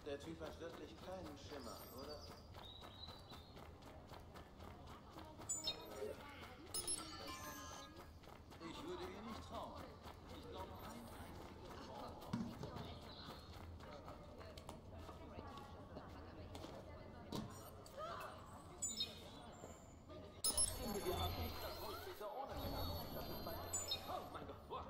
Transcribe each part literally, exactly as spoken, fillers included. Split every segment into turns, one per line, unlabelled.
Der Typ hat wirklich keinen Schimmer, oder? Ich würde ihr nicht trauen. Ich glaube, ein einziges Wort. Wir haben nicht das wohl später ohne Männer. Das ist mein... Oh mein Gott. Wow.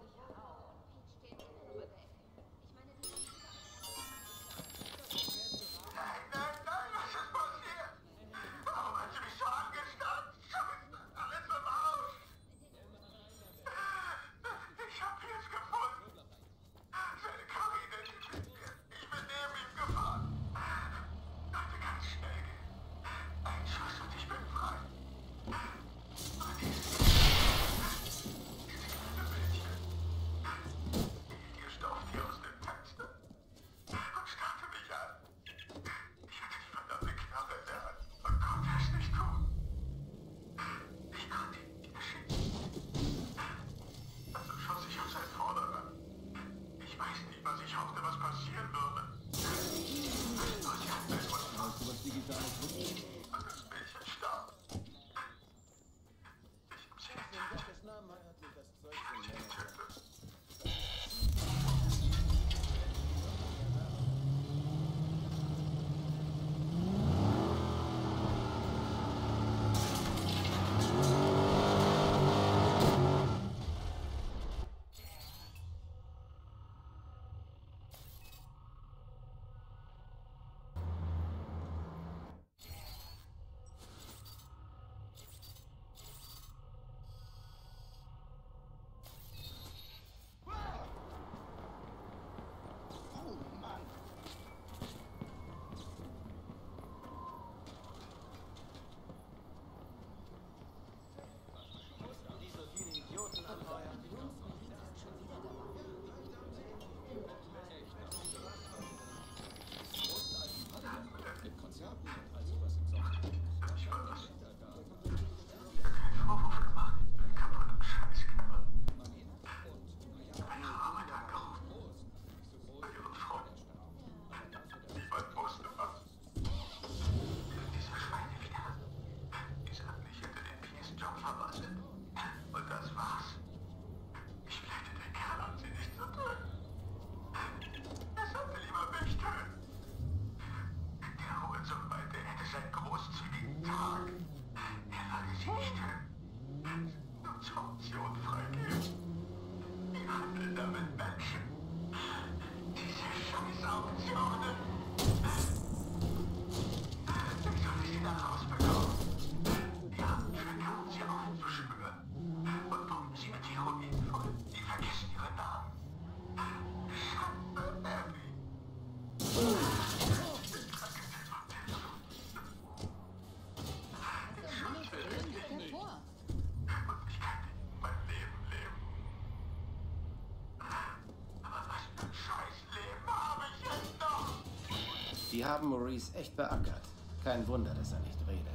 Die haben Maurice echt beackert. Kein Wunder, dass er nicht redet.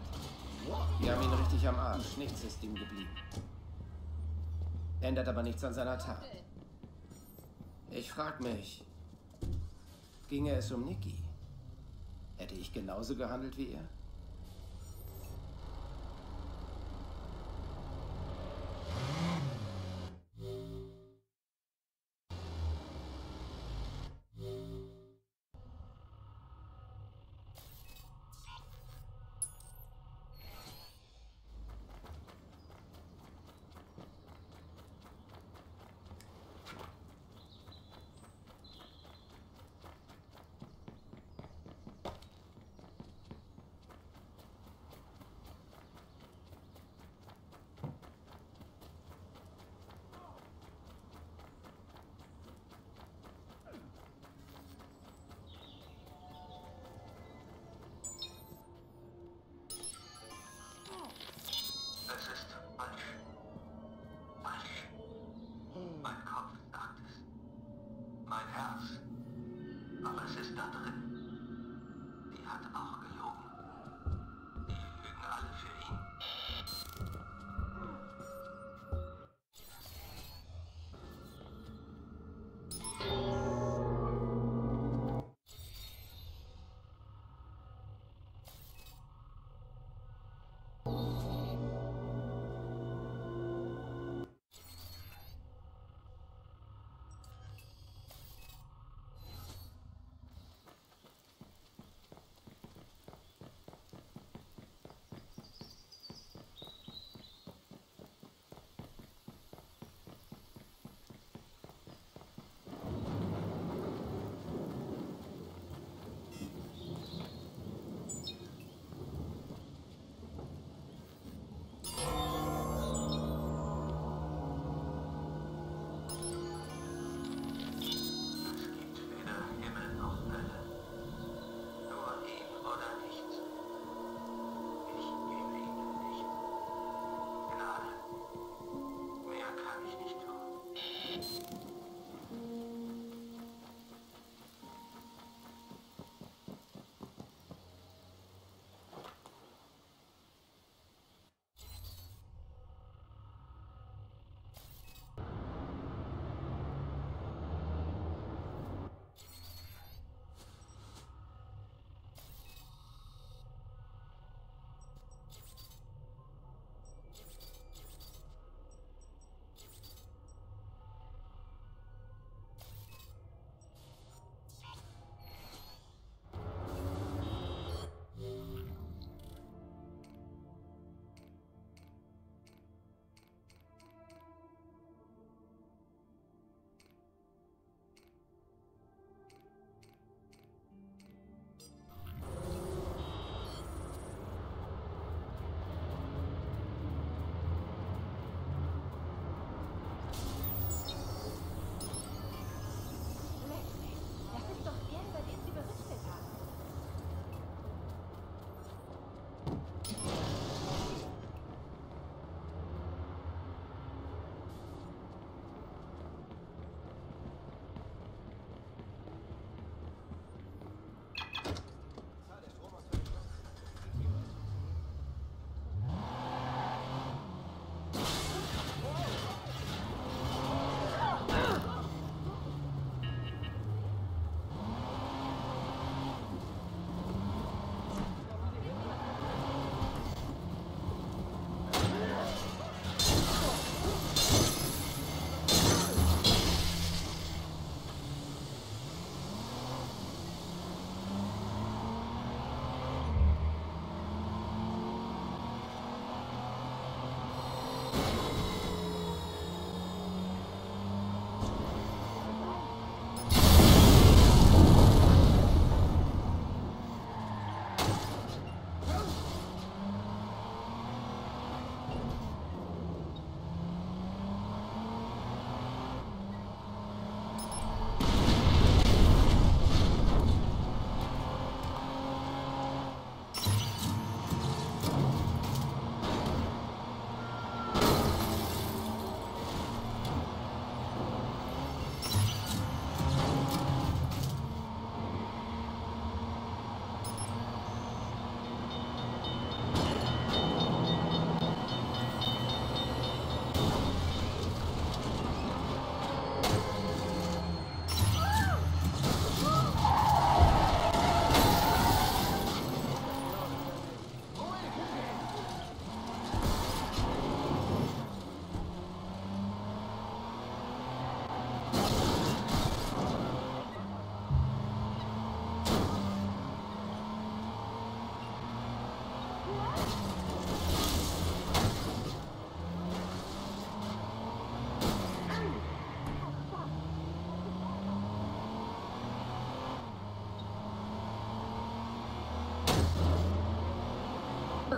Die haben ihn richtig am Arsch. Nichts ist ihm geblieben. Ändert aber nichts an seiner Tat. Ich frag mich, ginge es um Nikki? Hätte ich genauso gehandelt wie er?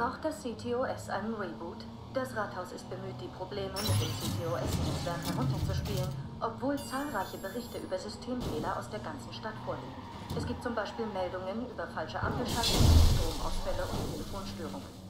Braucht das C T O S einen Reboot? Das Rathaus ist bemüht, die Probleme mit dem C T O S-Netzwerk herunterzuspielen, obwohl zahlreiche Berichte über Systemfehler aus der ganzen Stadt vorliegen. Es gibt zum Beispiel Meldungen über falsche Ampelschaltungen, Stromausfälle und Telefonstörungen.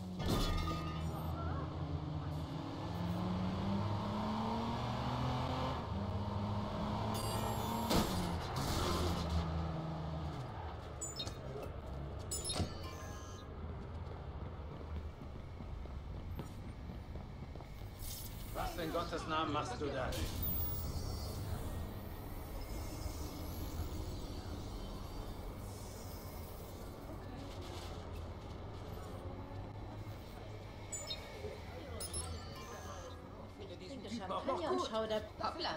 Was in Gottes Namen machst du da?
Schau der Pappler.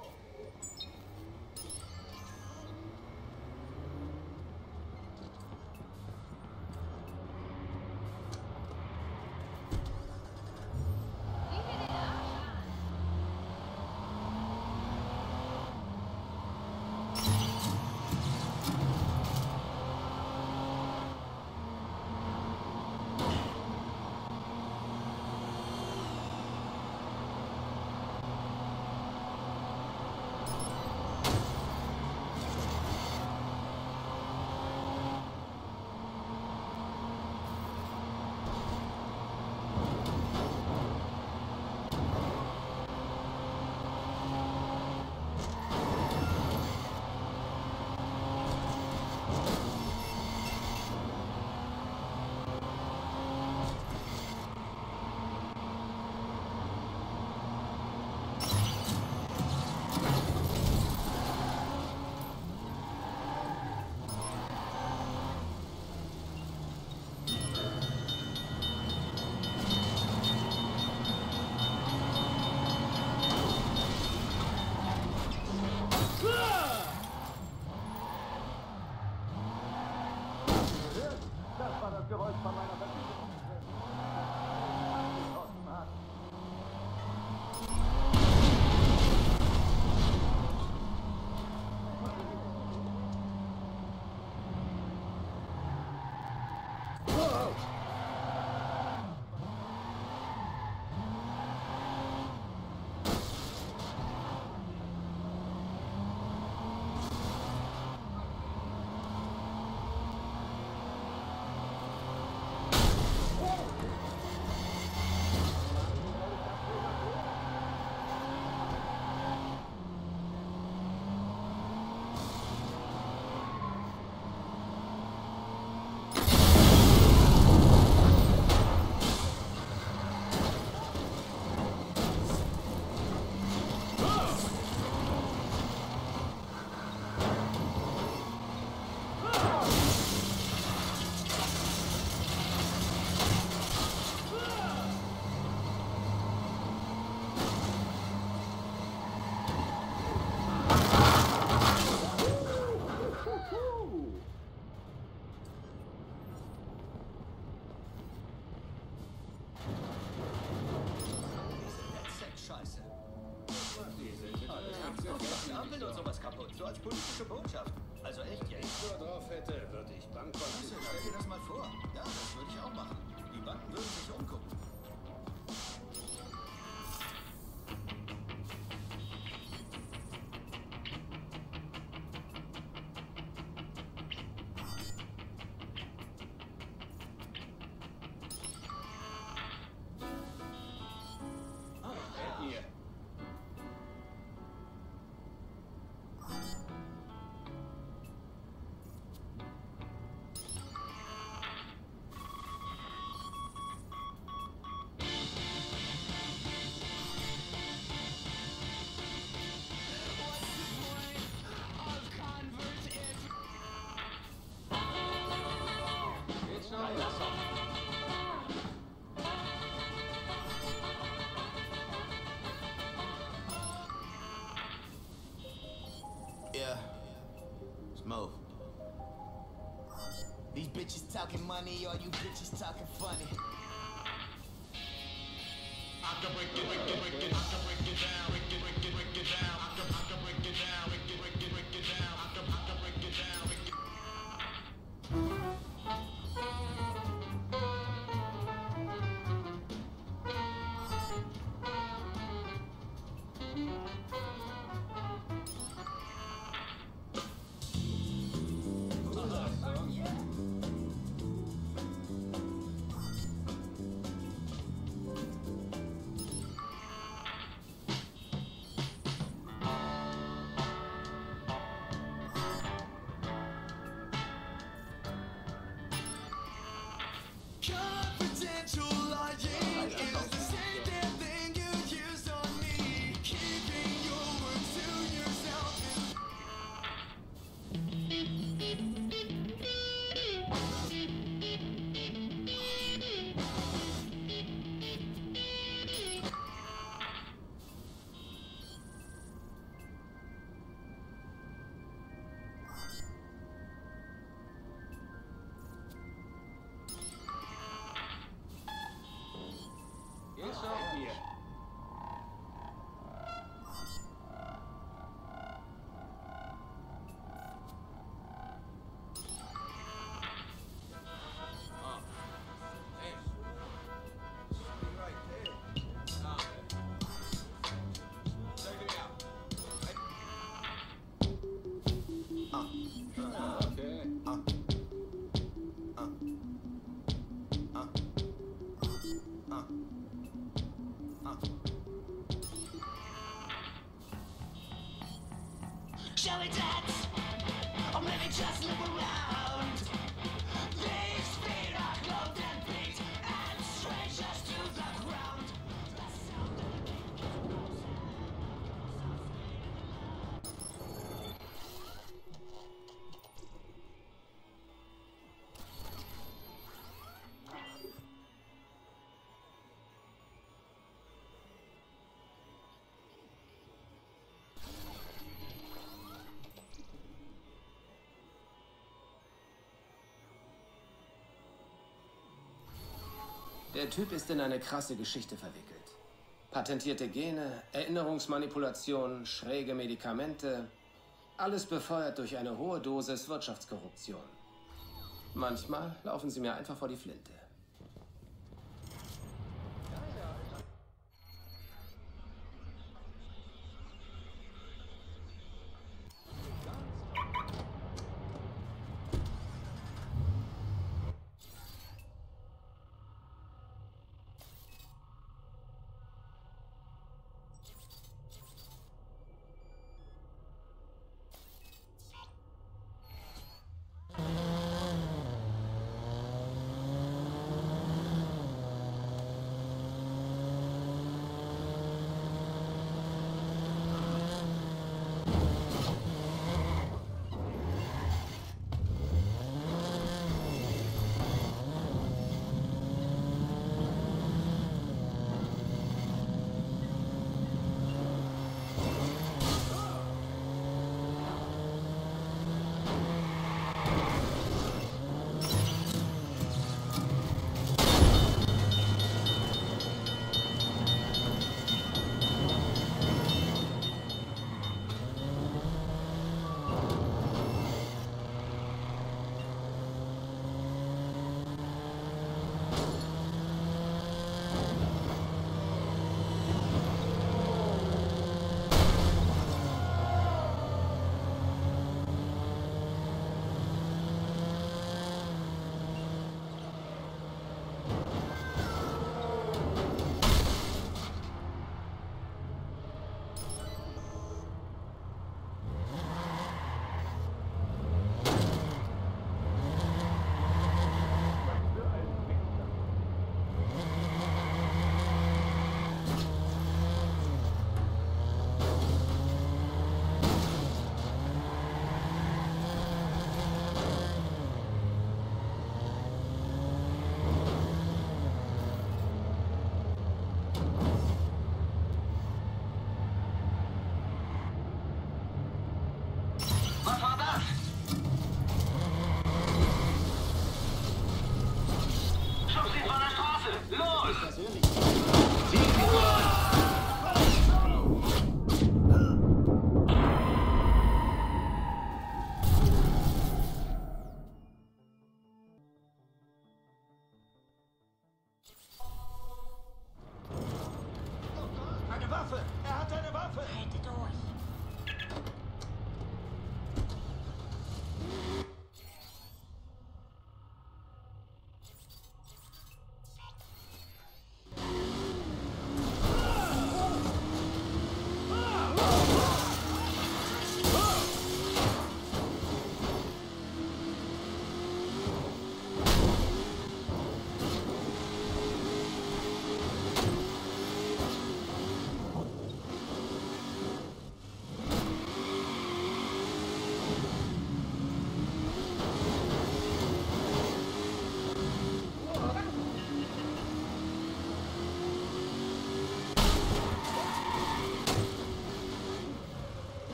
So als politische Botschaft. Also echt jetzt.
Wenn ich nur drauf hätte, würde ich Bankkonten.
Stell dir das mal vor. Ja, das würde ich auch machen. Die Banken würden sich umgucken.
Yeah, Smo. These bitches talking money, all you bitches talking funny. I can break it, break it, break it, I can break it down, break it, break it, break it down. I can, I can break it down, break it, break it, break it down. I can, I can break it down, break it.
shall we dance? Or maybe just look around. These feet are clothed and beat, and strangers to the ground. The sound of the
Der Typ ist in eine krasse Geschichte verwickelt. Patentierte Gene, Erinnerungsmanipulation, schräge Medikamente. Alles befeuert durch eine hohe Dosis Wirtschaftskorruption. Manchmal laufen sie mir einfach vor die Flinte.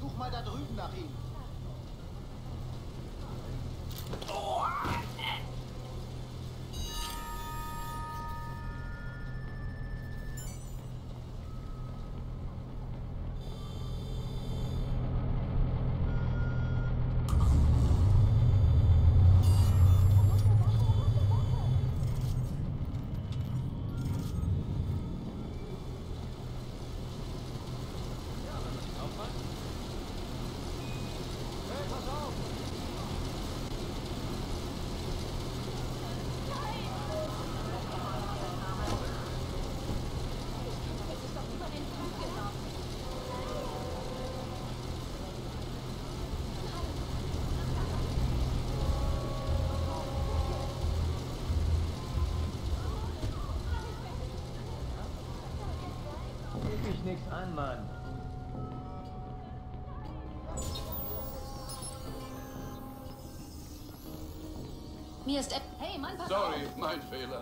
Such mal da drüben nach ihm.
Geht mich nichts an, Mann.
Mir ist... Hey, Mann, pass
Sorry,
auf!
mein Fehler.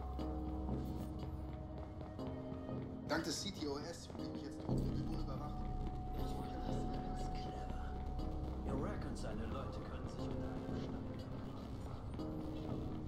Dank des C T O S bin ich jetzt rund um die Uhr überwacht. Ich wollte das ist clever.
Iraq und seine Leute können sich unter einem Schnapp.